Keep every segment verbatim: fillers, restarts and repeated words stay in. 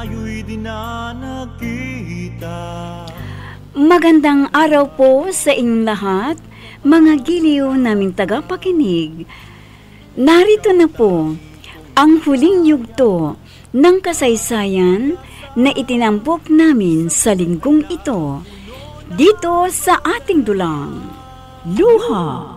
tayo'y di na nagkita. Magandang araw po sa inyong lahat, mga giliw naming tagapakinig. Narito na po ang huling yugto ng kasaysayan na itinampok namin sa linggong ito, dito sa ating dulang Luha.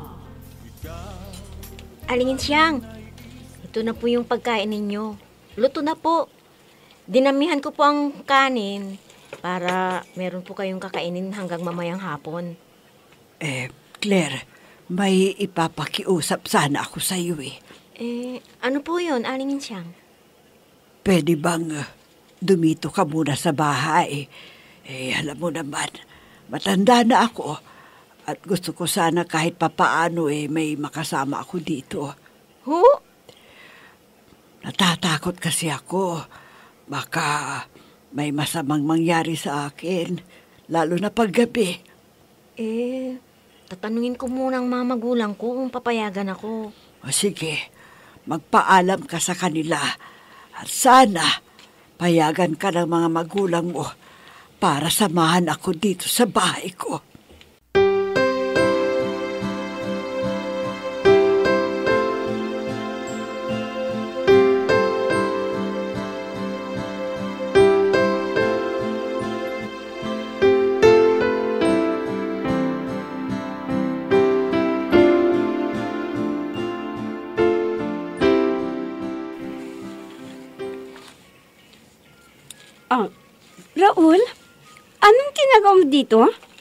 Alingin siyang, ito na po yung pagkain ninyo. Luto na po. Dinamihan ko po ang kanin para meron po kayong kakainin hanggang mamayang hapon. Eh, Claire, may ipapakiusap sana ako sa iyo eh. Eh, ano po yun, Alingin siyang? Pwede bang uh, dumito ka muna sa bahay? Eh, alam mo naman, matanda na ako at gusto ko sana kahit papaano eh may makasama ako dito. Ho? Natatakot kasi ako. Baka may masamang mangyari sa akin, lalo na paggabi. Eh, tatanungin ko muna ang mga magulang ko kung papayagan ako. O sige, magpaalam ka sa kanila. At sana, payagan ka ng mga magulang mo para samahan ako dito sa bahay ko. Ah, Raul, anong ginagawa mo dito?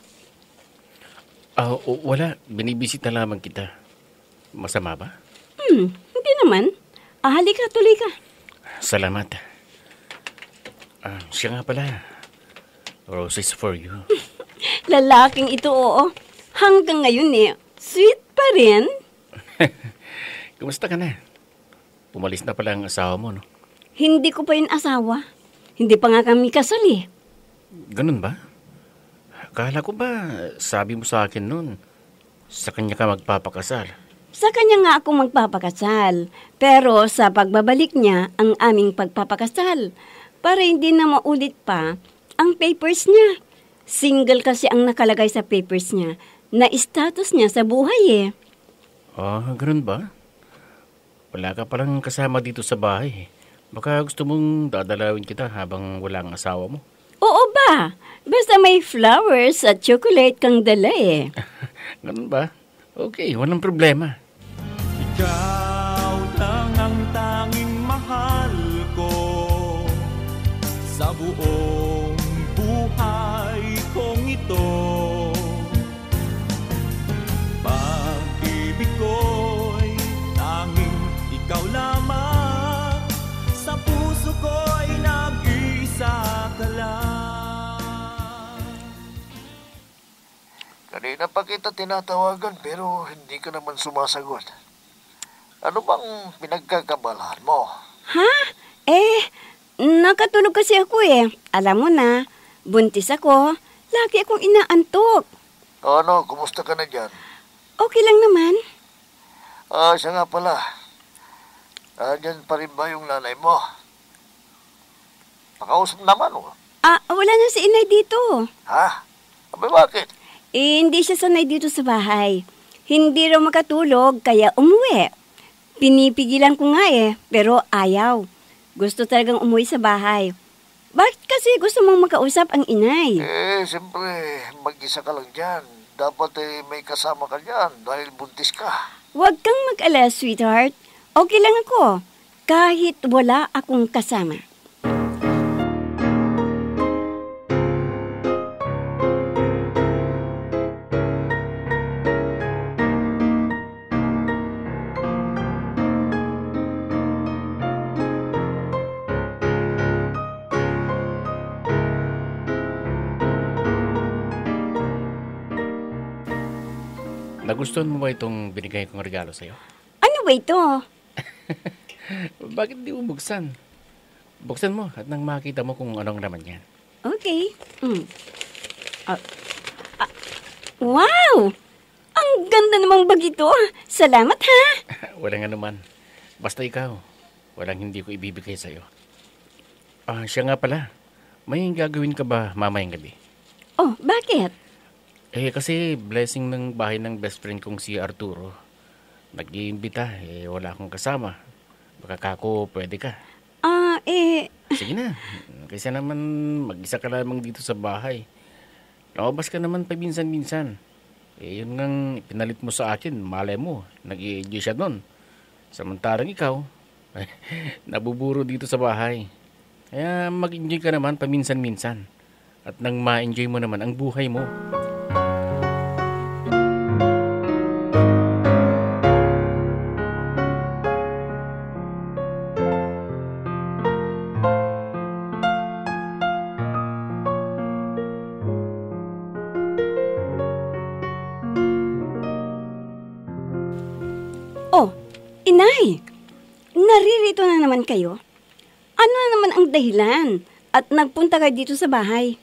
Ah, uh, wala. Binibisita lamang kita. Masama ba? Hmm, hindi naman. Ah, halika, tuloy ka. Salamat. Ah, siya nga pala. Roses for you. Lalaking ito, oo. Hanggang ngayon eh, sweet pa rin. Kumusta ka na? Pumalis na pala ang asawa mo, no? Hindi ko pa yung asawa. Hindi pa nga kami kasal eh. Ganun ba? Akala ko ba, sabi mo sa akin noon, sa kanya ka magpapakasal? Sa kanya nga ako magpapakasal. Pero sa pagbabalik niya ang aming pagpapakasal. Para hindi na maulit pa ang papers niya. Single kasi ang nakalagay sa papers niya na status niya sa buhay eh. Ah, ganun ba? Wala ka palang kasama dito sa bahay. Baka gusto mong dadalawin kita habang wala ang asawa mo. Oo ba? Basta may flowers at chocolate kang dala eh. Ganun ba? Okay, walang problema. Ikaw lang ang tanging mahal ko sa buong buhay kong ito. Pag-ibig ko'y tanging ikaw lamang. Ko'y nag-iisa ka lang. Kanina pa kita tinatawagan pero hindi ka naman sumasagot. Ano bang pinagkakabalahan mo? Ha? Eh, nakatulog kasi ako eh. Alam mo na, buntis ako. Lagi akong inaantok. Ano, kumusta ka na dyan? Okay lang naman. Ah, siya nga pala. Ah, dyan pa rin ba yung nanay mo? Pakausap naman, oh. Ah, wala na si inay dito. Ha? Abay, bakit? Eh, hindi siya sanay dito sa bahay. Hindi raw makatulog, kaya umuwi. Pinipigilan ko nga eh, pero ayaw. Gusto talagang umuwi sa bahay. Bakit kasi gusto mong makausap ang inay? Eh, siyempre, mag-isa ka lang dyan. Dapat eh, may kasama ka dyan dahil buntis ka. Huwag kang mag-alala, sweetheart. Okay lang ako, kahit wala akong kasama. Nagustuhan mo ba itong binigay kong regalo sa'yo? Ano ba ito? Bakit di mo buksan? Buksan mo at nang makita mo kung anong naman yan. Okay. Mm. Ah, ah, wow! Ang ganda namang bag ito. Salamat ha. Walang anuman. Basta ikaw, walang hindi ko ibibigay sa'yo. Ah, siya nga pala. May gagawin ka ba mamayang gabi? Oh, bakit? Eh, kasi blessing ng bahay ng best friend kong si Arturo. Nag-iimbita, eh, wala akong kasama. Baka kako, pwede ka. Ah, eh, Sige na. Kaysa naman mag-isa ka lamang dito sa bahay. Lumabas ka naman paminsan-minsan. Eh, yun ngang pinalit mo sa akin, malay mo, nag-i-enjoy siya doon. Samantarang ikaw, nabuburo dito sa bahay. Kaya mag-enjoy ka naman paminsan-minsan. At nang ma-enjoy mo naman ang buhay mo. oh, inay, naririto na naman kayo? Ano na naman ang dahilan at nagpunta kayo dito sa bahay?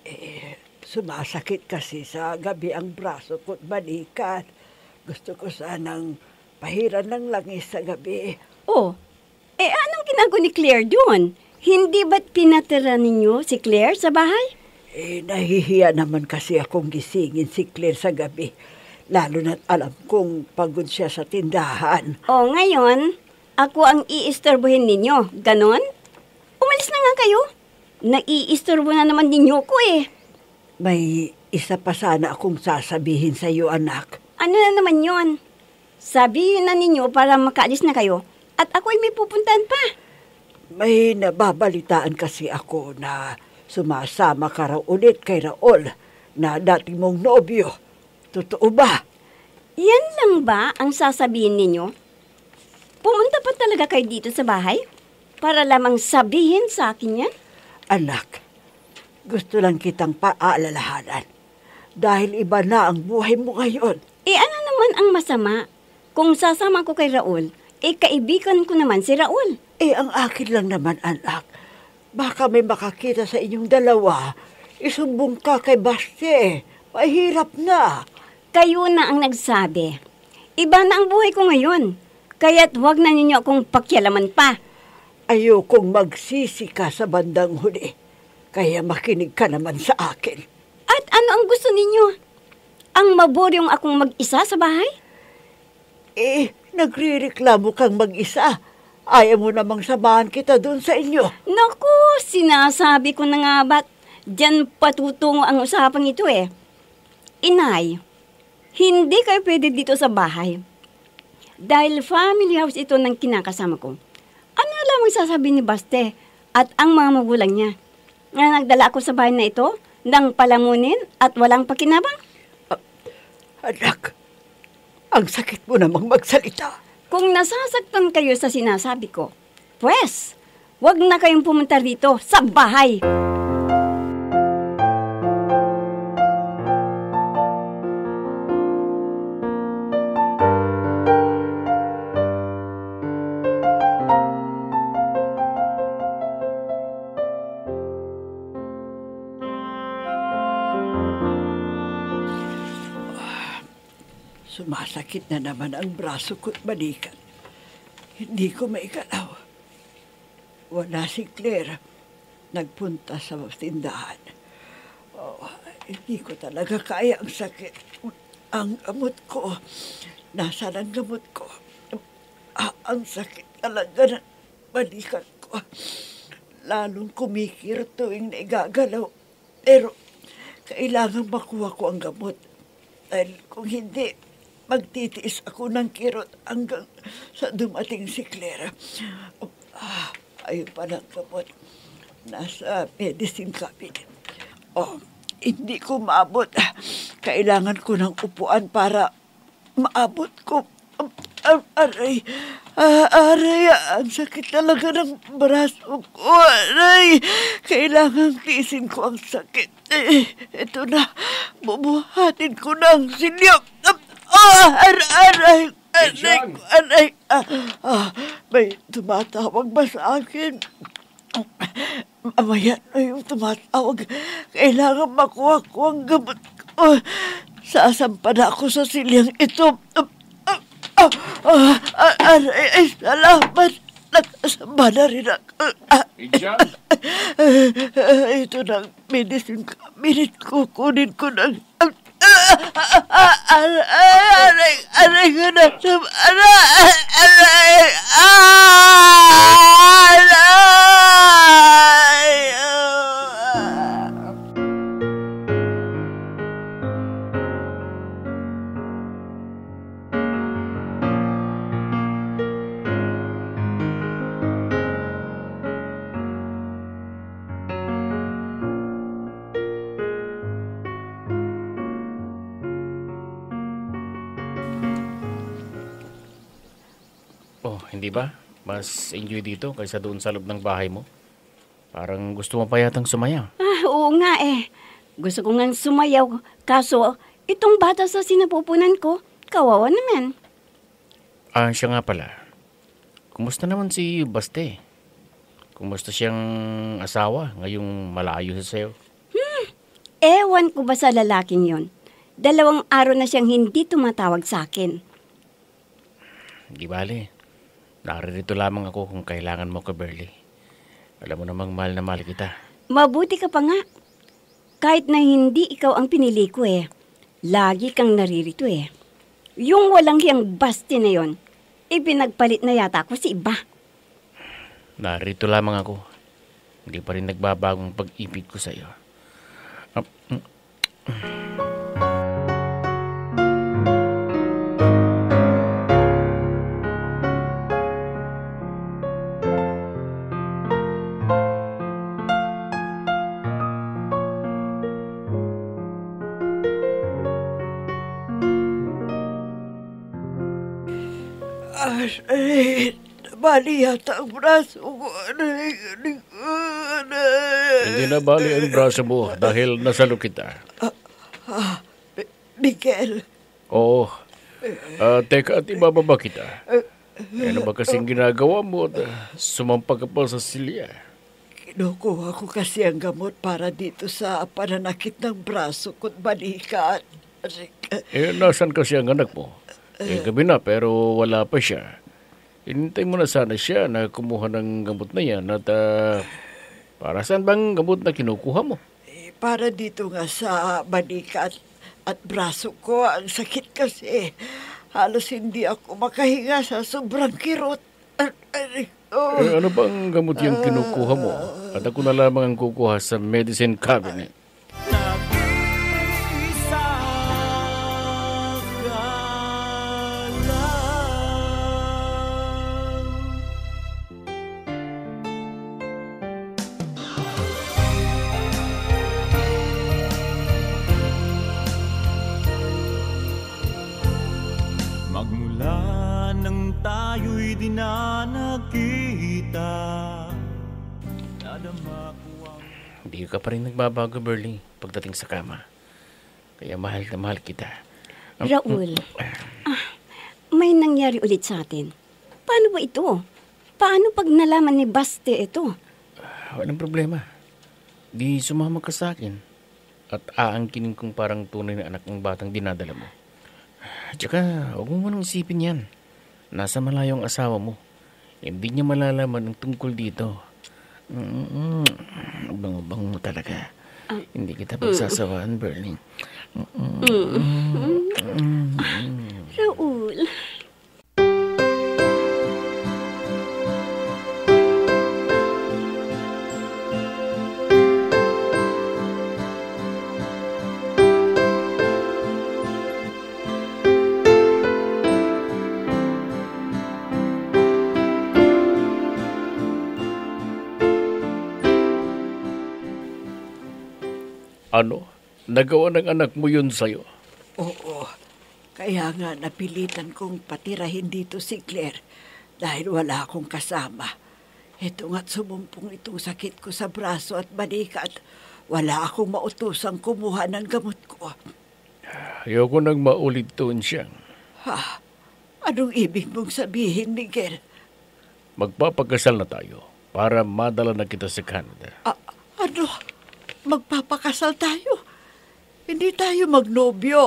Sumasakit kasi sa gabi ang braso ko't balikat. Gusto ko sanang pahiran ng langis sa gabi. Oh, eh anong ginagawa ni Claire doon? Hindi ba't pinatira ninyo si Claire sa bahay? Eh, nahihiya naman kasi akong gisingin si Claire sa gabi. Lalo na't alam kong pagod siya sa tindahan. Oh, ngayon, ako ang iistorbohin ninyo. Ganon? Umalis na nga kayo. Naiistorbo na naman ninyo ko eh. May isa pa sana akong sasabihin sa iyo, anak. Ano na naman yon? Sabihin na ninyo para makaalis na kayo at ako'y may pupuntahan pa. May nababalitaan kasi ako na sumasama ka raw ulit kay Raul na dati mong nobyo. Totoo ba? Yan lang ba ang sasabihin ninyo? Pumunta pa talaga kayo dito sa bahay para lamang sabihin sa akin yan? Anak, gusto lang kitang paalalahanan dahil iba na ang buhay mo ngayon. Eh ano naman ang masama? Kung sasama ko kay Raul, eh kaibigan ko naman si Raul. Eh ang akin lang naman, anak, baka may makakita sa inyong dalawa, isumbong ka kay Baste. Mahirap na. Kayo na ang nagsabi. Iba na ang buhay ko ngayon. Kaya't huwag na ninyo akong pakialaman pa. Ayokong magsisi ka sa bandang huli. Kaya makinig ka naman sa akin. At ano ang gusto ninyo? Ang maburyong akong mag-isa sa bahay? Eh, nagrireklamo kang mag-isa. Ayaw mo namang samahan kita doon sa inyo. Naku, sinasabi ko na nga ba't dyan patutungo ang usapang ito eh. Inay, hindi kayo pwede dito sa bahay. Dahil family house ito ng kinakasama ko. Ano lamang sasabihin ni Baste at ang mga magulang niya na nagdala ako sa bahay na ito nang palamunin at walang pakinabang? Anak, ang sakit mo namang magsalita. Kung nasasaktan kayo sa sinasabi ko, pues, wag na kayong pumunta rito sa bahay. Sumasakit na naman ang braso ko't balikat. Hindi ko maigalaw. Wala si Claire. Nagpunta sa tindahan. Oh, hindi ko talaga kaya ang sakit. Ang gamot ko. Nasaan ang gamot ko? Ah, ang sakit talaga ng balikat ko. Lalong kumikir tuwing naigagalaw. Pero kailangan makuha ko ang gamot. Dahil kung hindi, magtitiis ako ng kirot hanggang sa dumating si Claire. Ah, ayun pa ng gamot. Nasa medicine cabinet. Oh, hindi ko maabot. Kailangan ko ng upuan para maabot ko. Aray, ah, aray, ang sakit talaga ng braso ko. Aray, kailangan tiisin ko ang sakit. Eh, ito na, bubuhatin ko ng silyap. Ah, aray, aray, aray, aray. Ah, ah, may tumatawag ba sa akin? Mamaya na yung tumatawag. Kailangan makuha ko ang gamot ko. Sasampa na ako sa silyang ito. Ah, ah, ah, aray, ay, salamat. Nakasamba na rin ako. Ah, Diyan! ito na ang medicine cabinet ko. Kunin ko na. Aray, aray ko na. Aray, aray, aray. Oh, hindi ba? Mas enjoy dito kaysa doon sa loob ng bahay mo. Parang gusto mo pa yatang sumaya. Ah, oo nga eh. Gusto ko nga sumayaw. Kaso, itong bata sa sinapupunan ko, kawawa naman. Ah, siya nga pala. Kumusta naman si Baste? Kumusta siyang asawa ngayong malayo sa sayo? Ewan ko ba sa lalaking yon? Dalawang araw na siyang hindi tumatawag sa akin. Di bale. Naririto lamang ako kung kailangan mo ka, Berly. Alam mo namang mahal na mahal kita. Mabuti ka pa nga. Kahit na hindi ikaw ang pinili ko eh. Lagi kang naririto eh. Yung walang hiyang Basti na yon, ipinagpalit na yata ko si iba. Narito lamang ako. Hindi pa rin nagbabagong pag-ibig ko sa iyo. Ah, mm, Aray, nabali yata ang braso ko. Aray, aray, aray. Hindi na bali ang braso mo dahil nasalo kita. Ah, Mi- Miguel, Oo. Ah, teka at ibababa kita. Ano ba kasing ginagawa mo at ah, sumampa ka pa sa silya? kinukuha ko kasi ang gamot para dito sa pananakit ng braso ko't balikat. Aray, Eh, nasan kasi ang anak mo? Eh, gabi na pero wala pa siya. Hinintay mo na sana siya na kumuha ng gamot na yan at ah, para saan bang gamot na kinukuha mo? eh, para dito nga sa balikat at braso ko, ang sakit kasi. Halos hindi ako makahinga sa sobrang kirot. Ar- aray, oh. Eh, ano bang gamot yung kinukuha mo? At ako na lamang ang kukuha sa medicine cabinet. Nag-isa ka lang. Magmula nang tayo'y di na nagkita, nadama ko ang Hindi ka pa rin nagbabago, Berlie, pagdating sa kama. Kaya mahal na mahal kita. Raul, ah, may nangyari ulit sa atin. Paano ba ito? Paano pag nalaman ni Basti ito? Walang problema. Di sumama ka sa akin. At aangkinin kong parang tunay na anak ng batang dinadala mo. Tsaka, huwag mo munang isipin yan. Nasa malayo ang asawa mo. Hindi niya malalaman ang tungkol dito. Mm-mm. Bango-bango mo talaga. Hindi kita pagsasawaan, Bernie. Raul, Ano? Nagawa ng anak mo yun sa'yo? Oo. Kaya nga napilitan kong patirahin dito si Claire dahil wala akong kasama. Ito nga't sumumpong itong sakit ko sa braso at balikat. Wala akong mautusang kumuha ng gamot ko. Ayoko nang maulit doon siyang. Ha? Anong ibig mong sabihin, Miguel? Magpapakasal na tayo para madala na kita sa Canada. A- ano? Magpapakasal tayo? Hindi tayo magnobyo.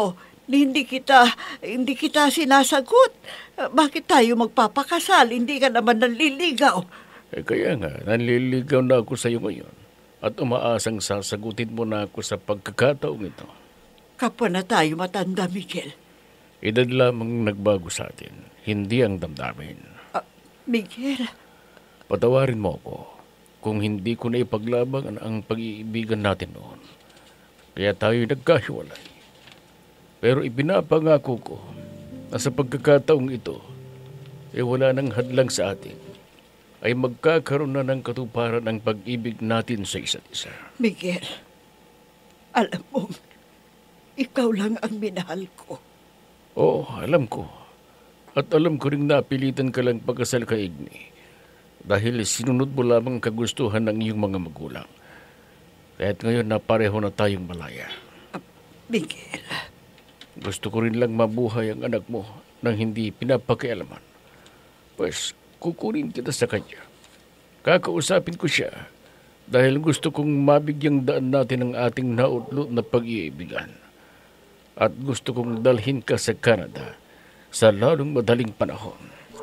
Hindi kita, hindi kita sinasagot. Bakit tayo magpapakasal? Hindi ka naman nanliligaw. Eh kaya nga, nanliligaw na ako sa iyo ngayon. At umaasang sasagutin mo na ako sa pagkakataong ito. Kapwa na tayo matanda, Miguel. Edad lamang nagbago sa atin, hindi ang damdamin. Ah, Miguel, Patawarin mo ako kung hindi ko na ipaglaban ang pag-iibigan natin noon. Kaya tayo nagkahiwalay. Pero ipinapangako ko na sa pagkakataong ito, eh wala nang hadlang sa atin, ay magkakaroon na ng katuparan ang pag-ibig natin sa isa't isa. Miguel, alam mo, ikaw lang ang minahal ko. Oo, alam ko. At alam ko rin napilitan ka lang pagkasal kay Igni dahil sinunod mo lamang kagustuhan ng iyong mga magulang. Kaya't ngayon na pareho na tayong malaya. Uh, Miguel, gusto ko rin lang mabuhay ang anak mo nang hindi pinapakialaman. Pues, kukunin kita sa kanya. Kakausapin ko siya dahil gusto kong mabigyang daan natin ang ating nautlot na pag-iibigan. At gusto kong dalhin ka sa Canada sa lalong madaling panahon.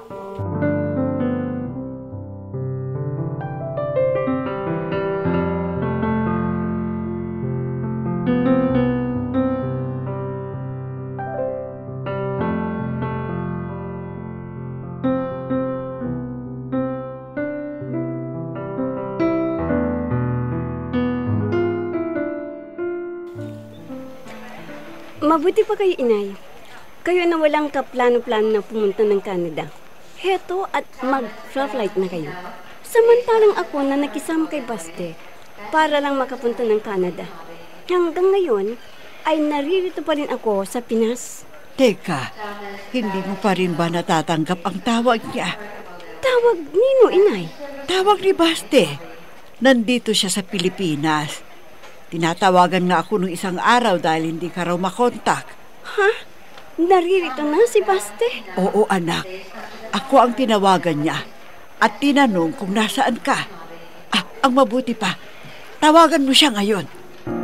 Mabuti pa kayo, inay. Kayo na walang kaplano-plano na pumunta ng Canada. Heto at mag-flight na kayo. Samantalang ako na nakisama kay Baste para lang makapunta ng Canada. Hanggang ngayon ay naririto pa rin ako sa Pinas. Teka, hindi mo pa rin ba natatanggap ang tawag niya? Tawag nino, inay? Tawag ni Baste. Nandito siya sa Pilipinas. Tinatawagan nga ako nung isang araw dahil hindi ka raw makontak. Ha? Naririto na si Baste? Oo, anak. Ako ang tinawagan niya at tinanong kung nasaan ka. Ah, ang mabuti pa, tawagan mo siya ngayon.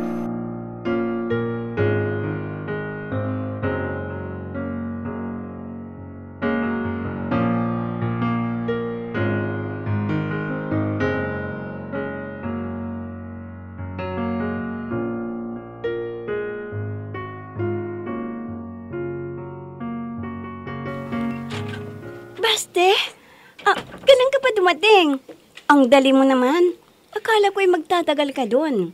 Baste? Ah, kailan ka pa dumating? Ang dali mo naman. Akala ko'y magtatagal ka doon.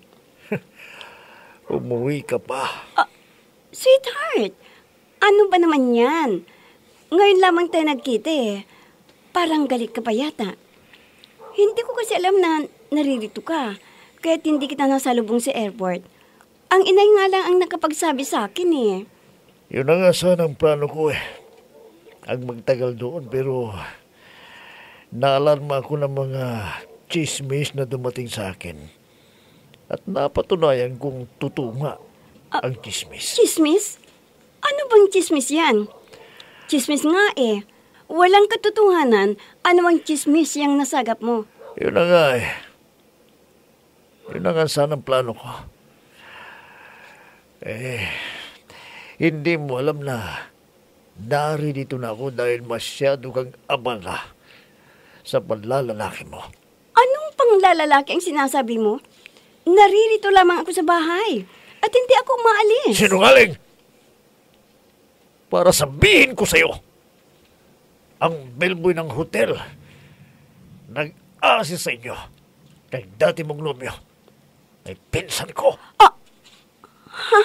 Umuwi ka pa. Ah, sweetheart, ano ba naman yan? Ngayon lamang tayo nagkita eh. Parang galit ka pa yata. Hindi ko kasi alam na naririto ka. Kaya't hindi kita nasalubong sa airport. Ang inay nga lang ang nakapagsabi sa akin eh. Yun na nga sana ang plano ko eh. Ang magtagal doon pero naalarma ako ng mga chismis na dumating sa akin. At napatunayan kong totoo nga Ah, ang chismis. Chismis? Ano bang chismis yan? Chismis nga eh. Walang katotohanan. Ano ang chismis yung nasagap mo? Yun na nga eh. Yun na nga sana ang plano ko. Eh, hindi mo alam na naririto na ako dahil masyado kang abala sa panlalalaki mo. Anong panglalalaki ang sinasabi mo? Naririto lamang ako sa bahay at hindi ako maalis. Sinungaling! Para sabihin ko sa'yo, ang bellboy ng hotel nag-aasis sa inyo kay dati mong numyo ay pinsan ko. Ah! Ha?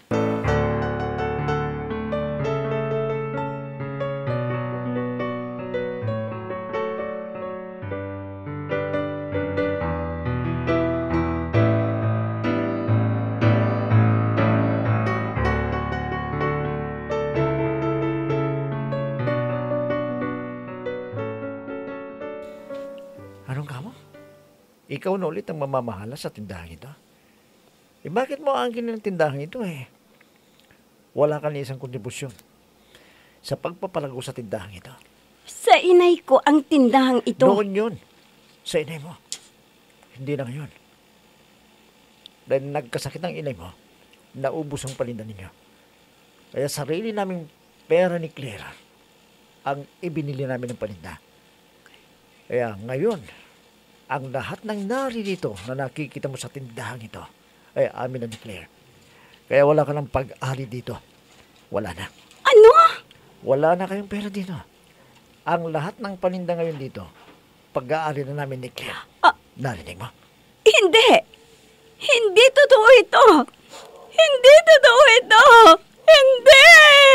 Anong kamo? Ikaw na ulit ang mamamahala sa tindahan ito. Eh bakit mo aangkin ng tindahan ito eh? Wala ka ni isang kontribusyon sa pagpapalago sa tindahan ito. Sa inay ko ang tindahang ito. Noon yun. Sa inay mo. Hindi na ngayon. Dahil nagkasakit ang inay mo, naubos ang palinda ninyo. Kaya sarili naming pera ni Claire ang ibinili namin ng paninda. Kaya ngayon, ang lahat ng nari dito na nakikita mo sa tindahan ito ay amin na ni Claire. Kaya wala ka ng pag-ari dito. Wala na. Ano? Wala na kayong pera dito. Ang lahat ng paninda ngayon dito, pag-aari na namin ni Claire. Ah. Narinig mo? Hindi! Hindi totoo ito! Hindi totoo ito! Hindi!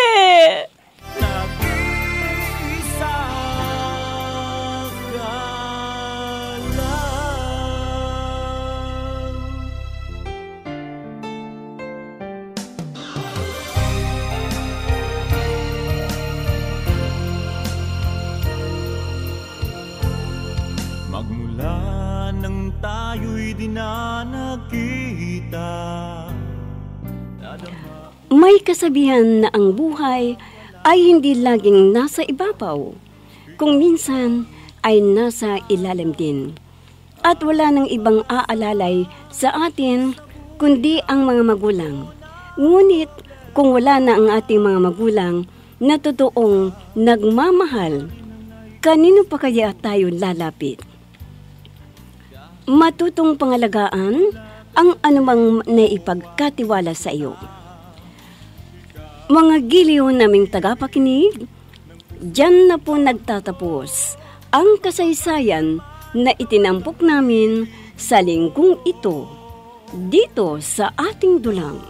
Nag-iisa ka lang. Magmula nang tayo'y di na nagkita, nadama May kasabihan na ang buhay ay hindi laging nasa ibabaw. Kung minsan ay nasa ilalim din. At wala nang ibang aalalay sa atin kundi ang mga magulang. Ngunit kung wala na ang ating mga magulang na totoong nagmamahal, kanino pa kaya tayo lalapit? Matutong pangalagaan ang anumang naipagkatiwala sa iyo. Mga giliw naming tagapakinig, diyan na po nagtatapos ang kasaysayan na itinampok namin sa linggong ito, dito sa ating dulang.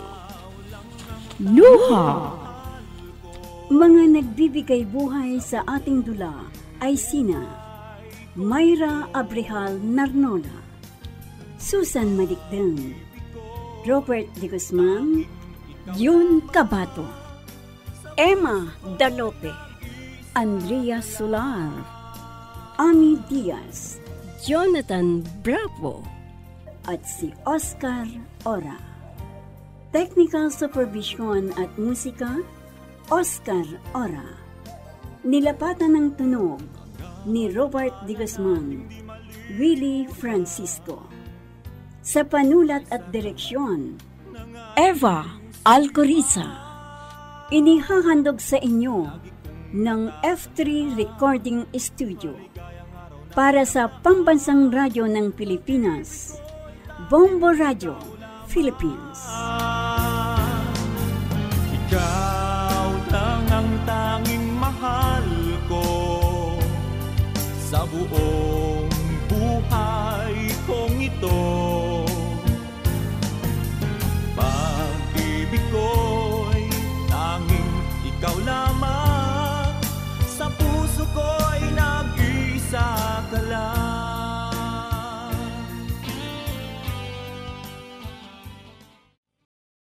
Luha! Mga nagbibigay buhay sa ating dula ay sina Myra Abrehal Narnola, Susan Malikdang, Robert De Guzman, Jun Cabato, Emma Dalope, Andrea Solar, Ami Diaz, Jonathan Bravo, at si Oscar Ora. Technical Supervision at Musika, Oscar Ora. Nilapatan ng tunog ni Robert De Guzman, Willie Francisco. Sa panulat at direksyon, Eva Alcoriza. Inihahandog sa inyo ng F three Recording Studio para sa Pambansang Radyo ng Pilipinas, Bombo Radio, Philippines. ikaw lang ang tanging mahal ko sa buong buhay kong ito.